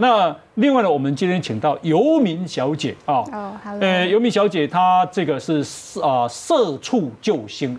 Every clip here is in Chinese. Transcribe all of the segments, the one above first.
那另外呢，我们今天请到游民小姐啊，游民小姐她这个是社畜救星，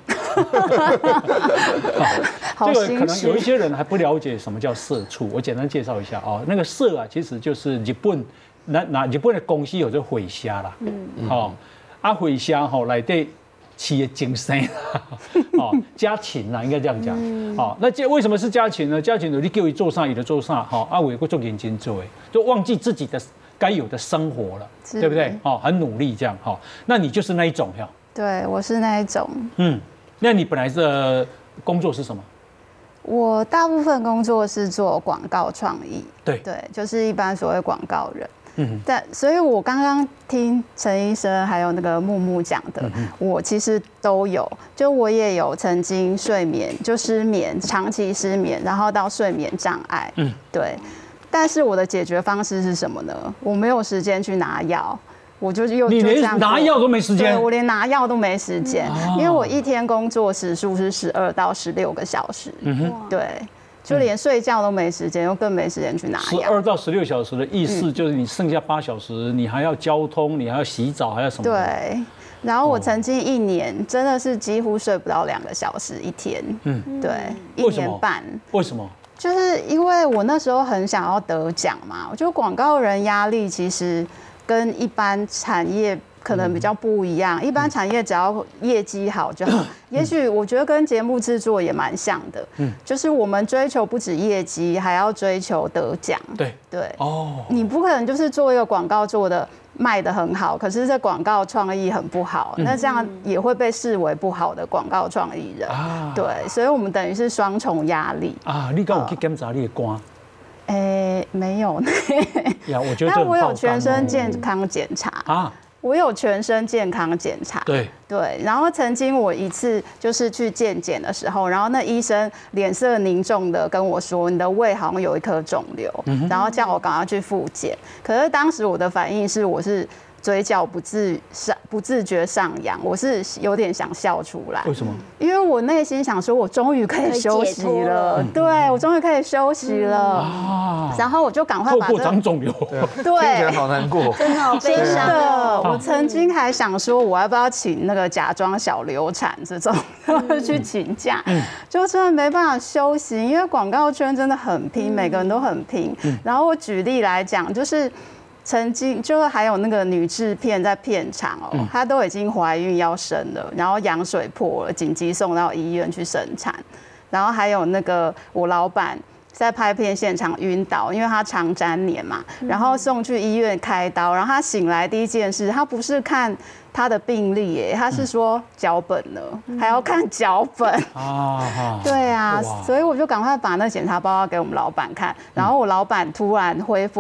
这个可能有一些人还不了解什么叫社畜，我简单介绍一下啊，那个社啊，其实就是日本的公司有这回虾啦，回虾内底企业精神家禽啦，应该这样讲。那为什么是家禽呢？家禽你叫伊做啥，伊就做啥。我有个做认真做，就忘记自己的该有的生活了，对不对？很努力这样。那你就是那一种呀？ 对，我是那一种。 那你本来的工作是什么？ 我大部分工作是做广告创意。 对， 就是一般所谓广告人。所以我刚刚听陈医生还有那个木木讲的，我其实都有，就我也有曾经睡眠就失眠，长期失眠，然后到睡眠障碍，对。但是我的解决方式是什么呢？我没有时间去拿药，我就你连拿药都没时间？ 对，我连拿药都没时间，因为我一天工作时数是12到16个小时，对。就连睡觉都没时间，又更没时间去拿药。 12到16小时的意思就是你剩下8小时，你还要交通，你还要洗澡，还要什么？ 对。然后我曾经1年真的是几乎睡不到2个小时一天。对，1年半。 为什么？ 就是因为我那时候很想要得奖嘛，我觉得广告人压力其实跟一般产业可能比较不一样，一般产业只要业绩好就好。也许我觉得跟节目制作也蛮像的，就是我们追求不止业绩，还要追求得奖。 对， 你不可能就是做一个广告做的卖得很好，可是这广告创意很不好，那这样也会被视为不好的广告创意人。对，所以我们等于是双重压力。 你刚有去检查你的肝？ 没有呢。 我觉得但我有全身健康检查我有全身健康检查， 对， 然后曾经我一次就是去健检的时候，然后那医生脸色凝重的跟我说，你的胃好像有一颗肿瘤，然后叫我赶快去复检。可是当时我的反应是，我是嘴角不自觉上扬，我是有点想笑出来。 为什么？ 因为我内心想说，我终于可以休息了，对我终于可以休息了。然后我就赶快把长肿瘤， 对， 听起来好难过， 真的好悲伤的。 我曾经还想说，我要不要请那个假装小流产这种去请假，就真的没办法休息，因为广告圈真的很拼，每个人都很拼。然后我举例来讲，就是曾经就是还有那个女制片在片场她都已经怀孕要生了，然后羊水破了，紧急送到医院去生产。然后还有那个我老板在拍片现场晕倒，因为他肠粘连嘛，然后送去医院开刀，然后他醒来第一件事，他不是看他的病历他是说脚本了，还要看脚本对啊，所以我就赶快把那检查报告给我们老板看，然后我老板突然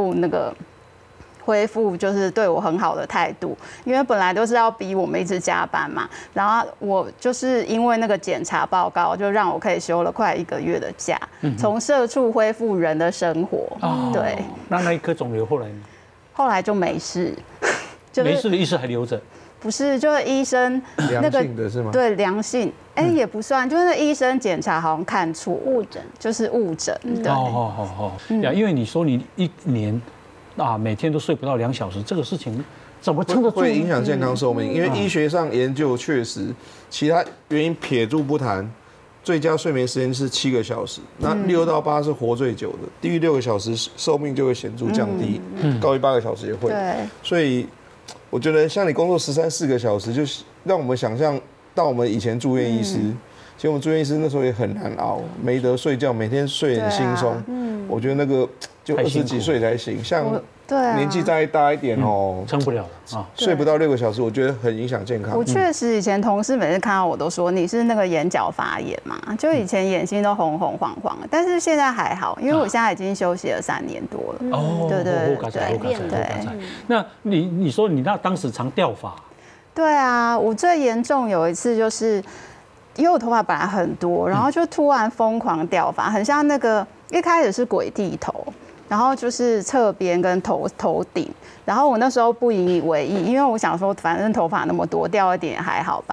恢复就是对我很好的态度，因为本来都是要逼我们一直加班嘛，然后我就是因为那个检查报告，就让我可以休了快1个月的假，从社畜恢复人的生活。对， 那一颗肿瘤后来呢？ 后来就没事， 没事的意思还留着？ 不是，就是医生那个良性的是吗？ 对，良性，也不算，就是那医生检查好像看错误诊， 就是误诊。 对，因为你说你1年。每天都睡不到2小时，这个事情怎么撑得住？ 会影响健康寿命，因为医学上研究确实，其他原因撇住不谈，最佳睡眠时间是7个小时，那6到8是活最久的，低于6个小时寿命就会显著降低，高于8个小时也会。 对， 所以我觉得像你工作13、14个小时，就是让我们想象到我们以前住院医师。其实我们住院医师那时候也很难熬，没得睡觉，每天睡很轻松。我觉得那个就20几岁才行，像年纪再大一点撑不了了睡不到6个小时，我觉得很影响健康。 我确实以前同事每次看到我都说你是那个眼角发炎嘛，就以前眼睛都红红黄黄的，但是现在还好，因为我现在已经休息了3年多了。 对。那你说你当时常掉发？ 对啊，我最严重有一次就是。因为我头发本来很多，然后就突然疯狂掉发，很像那个一开始是鬼剃头，然后就是侧边跟头顶，然后我那时候不以为意，因为我想说反正头发那么多，掉一点还好吧。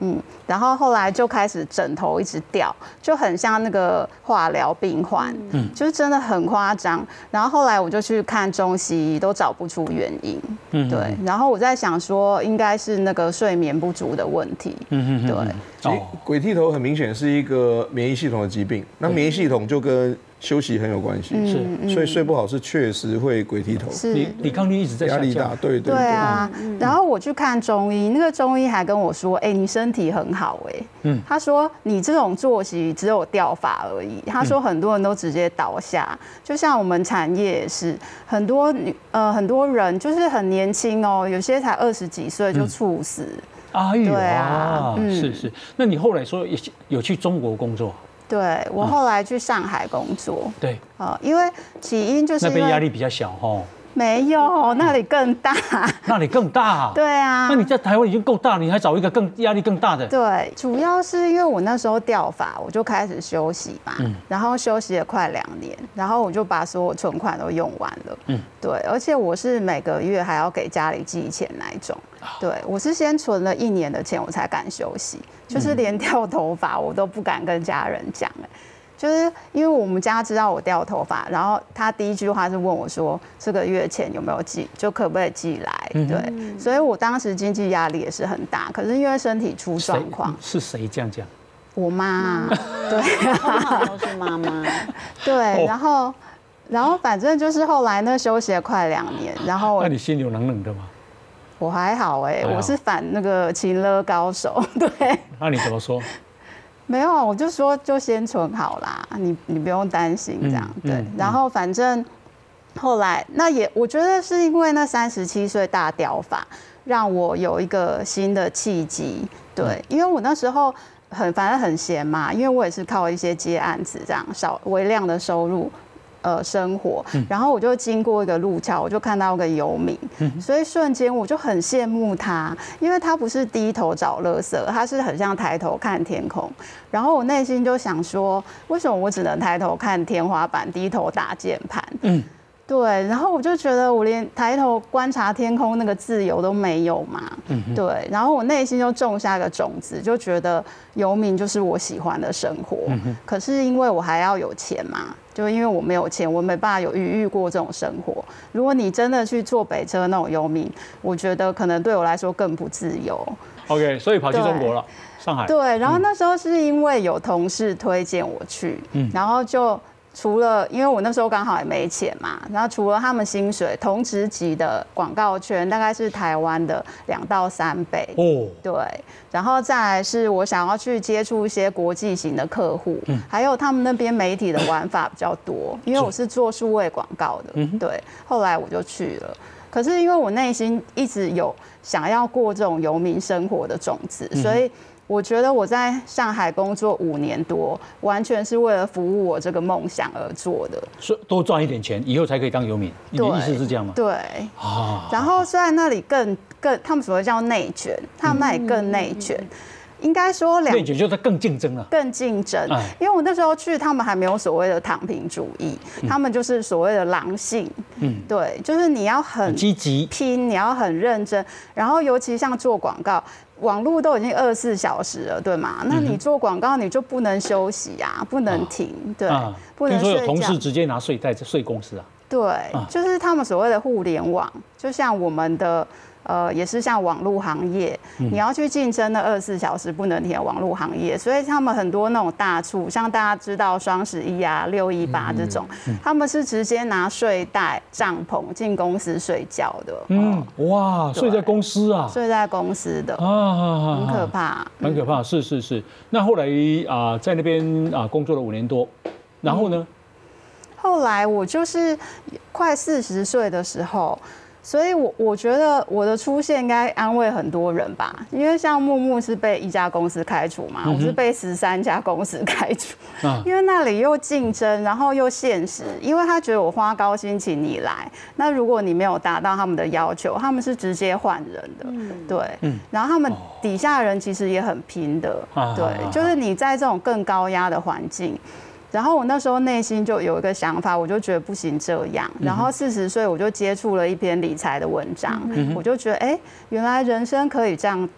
然后后来就开始枕头一直掉，就很像那个化疗病患，就是真的很夸张。然后后来我就去看中西医，都找不出原因，对。然后我在想说，应该是那个睡眠不足的问题，对。 其实鬼剃头很明显是一个免疫系统的疾病，那免疫系统就跟休息很有关系，所以睡不好是确实会鬼剃头， 抵抗力一直在下降， 压力大，对啊。然后我去看中医，那个中医还跟我说，你身体很好，他说你这种作息只有掉发而已，他说很多人都直接倒下，就像我们产业也是，很多人就是很年轻哦，有些才20几岁就猝死。 对啊，是。那你后来说有去中国工作？ 对，我后来去上海工作。 对， 因为起因就是那边压力比较小哦。 没有，那里更大。 那里更大？ 对啊。 那你在台湾已经够大，你还找一个压力更大的？ 对，主要是因为我那时候掉发，我就开始休息嘛，然后休息了快2年，然后我就把所有存款都用完了。对，而且我是每个月还要给家里寄钱那一种。对，我是先存了1年的钱，我才敢休息，就是连掉头发我都不敢跟家人讲。就是因为我们家知道我掉头发，然后他第一句话是问我说：“这个月钱有没有寄？就可不可以寄来？”对，所以我当时经济压力也是很大。可是因为身体出状况， 是谁这样讲？ 我妈。对啊，都是妈妈。 对，然后反正就是后来呢，休息了快2年，然后那你心有冷冷的吗？ 我还好我是反那个情勒高手。对。 那你怎么说？ 没有，我就说就先存好啦，你不用担心这样。对，然后反正后来我觉得是因为那37岁大掉发，让我有一个新的契机。对，因为我那时候反正很闲嘛，因为我也是靠一些接案子这样微量的收入。生活，然后我就经过一个路桥，我就看到一个游民，所以瞬间我就很羡慕他，因为他不是低头找垃圾，他是很像抬头看天空。然后我内心就想说，为什么我只能抬头看天花板，低头打键盘？对，然后我就觉得我连抬头观察天空那个自由都没有嘛，对，然后我内心就种下个种子，就觉得游民就是我喜欢的生活。可是因为我还要有钱嘛，就因为我没有钱，我没办法有余裕过这种生活。如果你真的去坐北车那种游民，我觉得可能对我来说更不自由。 OK， 所以跑去中国了，上海。 对，然后那时候是因为有同事推荐我去，然后就。除了因为我那时候刚好也没钱嘛，然后除了他们薪水同职级的广告圈大概是台湾的2到3倍哦，对，然后再来是我想要去接触一些国际型的客户，还有他们那边媒体的玩法比较多，因为我是做数位广告的，对，后来我就去了。可是因为我内心一直有想要过这种游民生活的种子，所以。我觉得我在上海工作5年多，完全是为了服务我这个梦想而做的。 多赚一点钱，以后才可以当游民。你的意思是这样吗？ 对。然后虽然那里更，他们所谓叫内卷，他们那里更内卷。应该说内卷就是更竞争了， 更竞争。因为我那时候去，他们还没有所谓的躺平主义，他们就是所谓的狼性。对，就是你要很积极拼，你要很认真，然后尤其像做广告。网络都已经24小时了，对吗？那你做广告你就不能休息啊，不能停，对，不能睡觉。 听说有同事直接拿睡袋睡公司啊？ 对，就是他们所谓的互联网，就像我们的也是像网络行业，你要去竞争的24小时不能停的网络行业，所以他们很多那种大促，像大家知道双11啊、618这种，他们是直接拿睡袋、帐篷进公司睡觉的。 哇，睡在公司啊？ 睡在公司的很可怕， 很可怕。是。那后来在那边工作了5年多，然后呢？ 后来我就是快40岁的时候。所以我觉得我的出现应该安慰很多人吧，因为像木木是被1家公司开除嘛，我是被13家公司开除，因为那里又竞争，然后又现实，因为他觉得我花高薪请你来，那如果你没有达到他们的要求，他们是直接换人的，对，然后他们底下人其实也很拼的，对，就是你在这种更高压的环境。然后我那时候内心就有一个想法，我就觉得不行这样。然后40岁我就接触了一篇理财的文章，我就觉得原来人生可以这样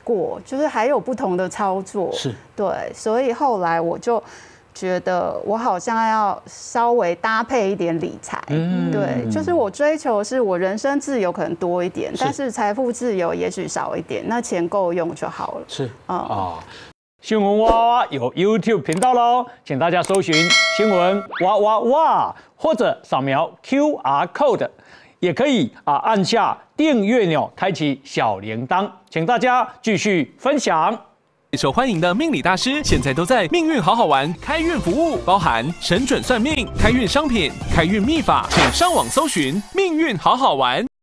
过，就是还有不同的操作。 是， 对，所以后来我就觉得我好像要稍微搭配一点理财。对，就是我追求是我人生自由可能多一点，但是财富自由也许少一点，那钱够用就好了。 是新闻哇哇有 YouTube 频道喽，请大家搜寻新闻哇哇哇，或者扫描 QR code， 也可以按下订阅钮，开启小铃铛，请大家继续分享。 受欢迎的命理大师现在都在命运好好玩开运服务，包含神准算命、开运商品、开运秘法，请上网搜寻命运好好玩。